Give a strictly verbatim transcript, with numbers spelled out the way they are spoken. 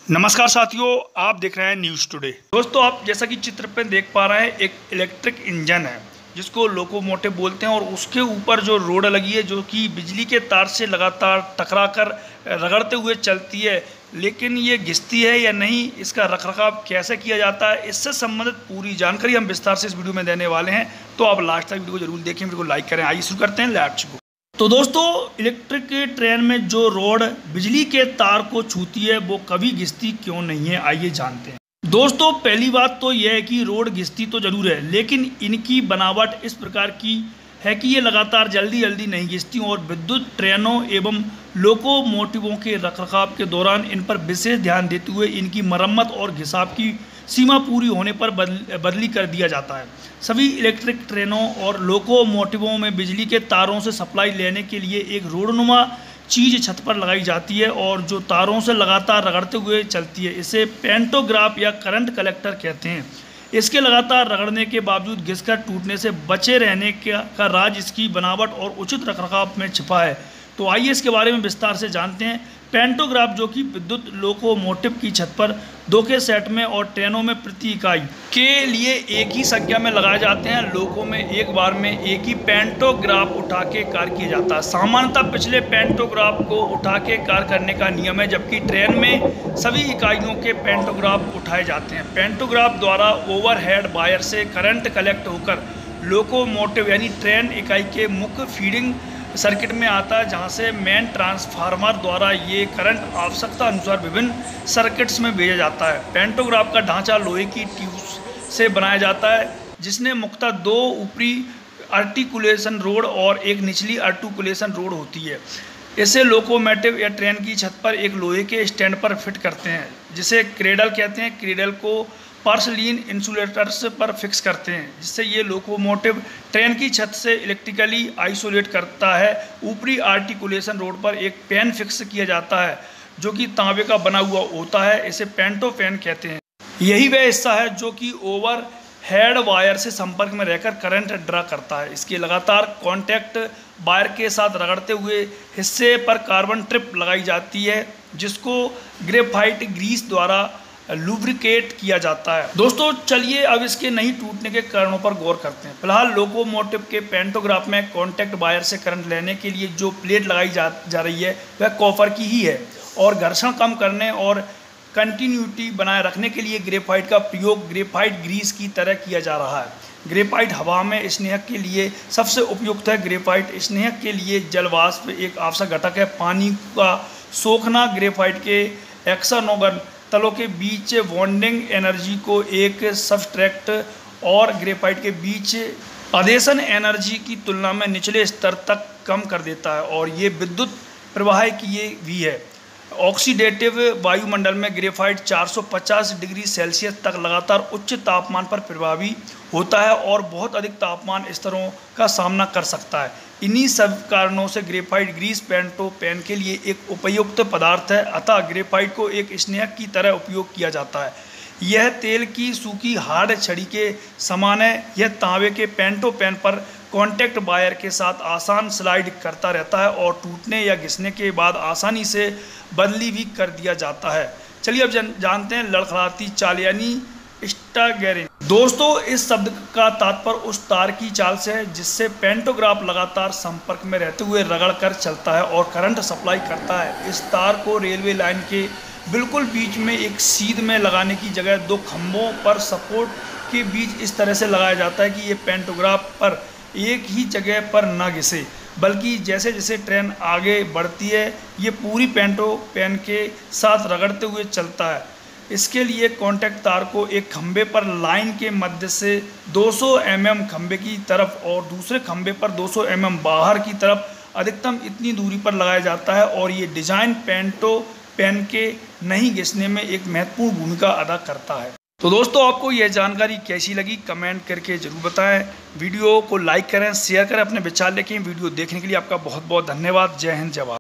नमस्कार साथियों, आप देख रहे हैं न्यूज़ टुडे। दोस्तों, आप जैसा कि चित्र पे देख पा रहे हैं, एक इलेक्ट्रिक इंजन है जिसको लोकोमोटिव बोलते हैं और उसके ऊपर जो रोड लगी है जो कि बिजली के तार से लगातार टकरा कर रगड़ते हुए चलती है। लेकिन ये घिसती है या नहीं, इसका रखरखाव कैसे किया जाता है, इससे संबंधित पूरी जानकारी हम विस्तार से इस वीडियो में देने वाले हैं। तो आप लास्ट तक वीडियो को जरूर देखें, वीडियो को लाइक करें। आइए शुरू करते हैं। Let's go. तो दोस्तों, इलेक्ट्रिक ट्रेन में जो रोड बिजली के तार को छूती है वो कभी घिसती क्यों नहीं है, आइए जानते हैं। दोस्तों, पहली बात तो यह है कि रोड घिसती तो जरूर है, लेकिन इनकी बनावट इस प्रकार की है कि ये लगातार जल्दी जल्दी नहीं घिसती और विद्युत ट्रेनों एवं लोकोमोटिवों के रखरखाव के दौरान इन पर विशेष ध्यान देते हुए इनकी मरम्मत और घिसाव की सीमा पूरी होने पर बदल बदली कर दिया जाता है। सभी इलेक्ट्रिक ट्रेनों और लोकोमोटिवों में बिजली के तारों से सप्लाई लेने के लिए एक रोडनुमा चीज़ छत पर लगाई जाती है और जो तारों से लगातार रगड़ते हुए चलती है। इसे पेंटोग्राफ या करंट कलेक्टर कहते हैं। इसके लगातार रगड़ने के बावजूद घिसकर टूटने से बचे रहने का, का राज इसकी बनावट और उचित रखरखाव में छिपा है। तो आइए इसके बारे में विस्तार से जानते हैं। पेंटोग्राफ, जो कि विद्युत लोकोमोटिव की छत पर दो के सेट में और ट्रेनों में प्रति इकाई के लिए एक ही संख्या में लगाए जाते हैं। लोको में एक बार में एक ही पेंटोग्राफ उठा के कार्य किया जाता है। सामान्यतः पिछले पेंटोग्राफ को उठा के कार्य करने का नियम है, जबकि ट्रेन में सभी इकाइयों के पेंटोग्राफ उठाए जाते हैं। पेंटोग्राफ द्वारा ओवरहेड वायर से करंट कलेक्ट होकर लोकोमोटिव यानी ट्रेन इकाई के मुख्य फीडिंग सर्किट में आता है, जहां से मेन ट्रांसफार्मर द्वारा ये करंट आवश्यकता अनुसार विभिन्न सर्किट्स में भेजा जाता है। पेंटोग्राफ का ढांचा लोहे की ट्यूब्स से बनाया जाता है, जिसने मुख्यतः दो ऊपरी आर्टिकुलेशन रोड और एक निचली आर्टिकुलेशन रोड होती है। इसे लोकोमोटिव या ट्रेन की छत पर एक लोहे के स्टैंड पर फिट करते हैं, जिसे क्रेडल कहते हैं। क्रेडल को पार्सलीन इंसुलेटर्स पर फिक्स करते हैं, जिससे ये लोकोमोटिव ट्रेन की छत से इलेक्ट्रिकली आइसोलेट करता है। ऊपरी आर्टिकुलेशन रोड पर एक पैन फिक्स किया जाता है जो कि तांबे का बना हुआ होता है। इसे पेंटो पैन कहते हैं। यही वह हिस्सा है जो कि ओवर हेड वायर से संपर्क में रहकर करंट ड्रा करता है। इसके लगातार कॉन्टैक्ट वायर के साथ रगड़ते हुए हिस्से पर कार्बन ट्रिप लगाई जाती है, जिसको ग्रेफाइट ग्रीस द्वारा लुब्रिकेट किया जाता है। दोस्तों, चलिए अब इसके नहीं टूटने के कारणों पर गौर करते हैं। फिलहाल लोकोमोटिव के पेंटोग्राफ में कॉन्टैक्ट वायर से करंट लेने के लिए जो प्लेट लगाई जा, जा रही है वह कॉपर की ही है और घर्षण कम करने और कंटिन्यूटी बनाए रखने के लिए ग्रेफाइट का प्रयोग ग्रेफाइट ग्रीस की तरह किया जा रहा है। ग्रेफाइट हवा में स्नेहक के लिए सबसे उपयुक्त है। ग्रेफाइट स्नेहक के लिए जलवाष्प एक आवश्यक घटक है। पानी का सोखना ग्रेफाइट के एक्सोनोगन तलों के बीच बॉन्डिंग एनर्जी को एक सबस्ट्रेट और ग्रेफाइट के बीच आदेशन एनर्जी की तुलना में निचले स्तर तक कम कर देता है और ये विद्युत प्रवाह की ये भी है। ऑक्सीडेटिव वायुमंडल में ग्रेफाइट चार सौ पचास डिग्री सेल्सियस तक लगातार उच्च तापमान पर प्रभावी होता है और बहुत अधिक तापमान स्तरों का सामना कर सकता है। इन्हीं सब कारणों से ग्रेफाइट ग्रीस पेंटो पैन के लिए एक उपयुक्त पदार्थ है। अतः ग्रेफाइट को एक स्नेहक की तरह उपयोग किया जाता है। यह तेल की सूखी हार्ड छड़ी के समान है। यह तांबे के पेंटो पैन पर कॉन्टैक्ट वायर के साथ आसान स्लाइड करता रहता है और टूटने या घिसने के बाद आसानी से बदली भी कर दिया जाता है। चलिए अब जन, जानते हैं लड़खड़ाती चाल यानी स्टागेरिंग। दोस्तों, इस शब्द का तात्पर्य उस तार की चाल से है जिससे पेंटोग्राफ लगातार संपर्क में रहते हुए रगड़ कर चलता है और करंट सप्लाई करता है। इस तार को रेलवे लाइन के बिल्कुल बीच में एक सीध में लगाने की जगह दो खंभों पर सपोर्ट के बीच इस तरह से लगाया जाता है कि ये पेंटोग्राफ पर एक ही जगह पर न घिसे, बल्कि जैसे जैसे ट्रेन आगे बढ़ती है ये पूरी पेंटो पैन के साथ रगड़ते हुए चलता है। इसके लिए कॉन्टैक्ट तार को एक खंभे पर लाइन के मध्य से दो सौ एम एम खंभे की तरफ और दूसरे खंभे पर दो सौ एम एम बाहर की तरफ अधिकतम इतनी दूरी पर लगाया जाता है और ये डिजाइन पेंटो पैन के नहीं घिसने में एक महत्वपूर्ण भूमिका अदा करता है। तो दोस्तों, आपको यह जानकारी कैसी लगी कमेंट करके जरूर बताएं। वीडियो को लाइक करें, शेयर करें, अपने विचार लिखें। वीडियो देखने के लिए आपका बहुत बहुत धन्यवाद। जय हिंद, जय भारत।